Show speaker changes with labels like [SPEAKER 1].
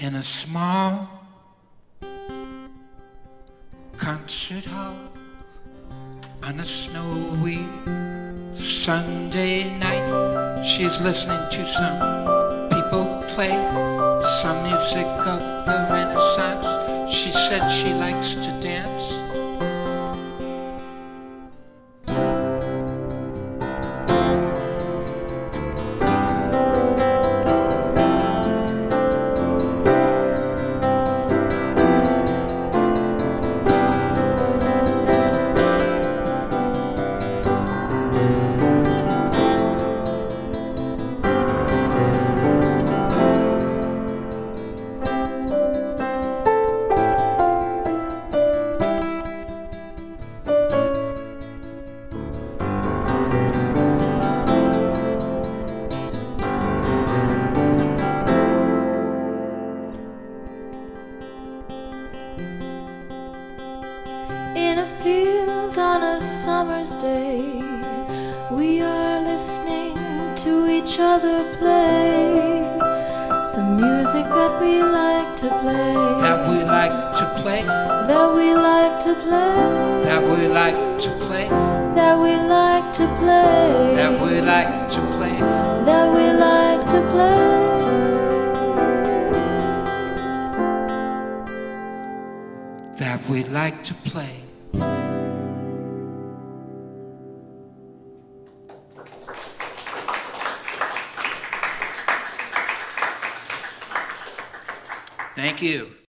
[SPEAKER 1] in a small concert hall on a snowy Sunday night. She's listening to some people play some music of the Renaissance. She said she likes to dance.
[SPEAKER 2] In a field on a summer's day, we are listening to each other play some music that we like to play,
[SPEAKER 1] That we like to play,
[SPEAKER 2] that we like to play,
[SPEAKER 1] that we like to play,
[SPEAKER 2] that we like to play,
[SPEAKER 1] that we like to play,
[SPEAKER 2] that we like to play.
[SPEAKER 1] that we like to play. Thank you.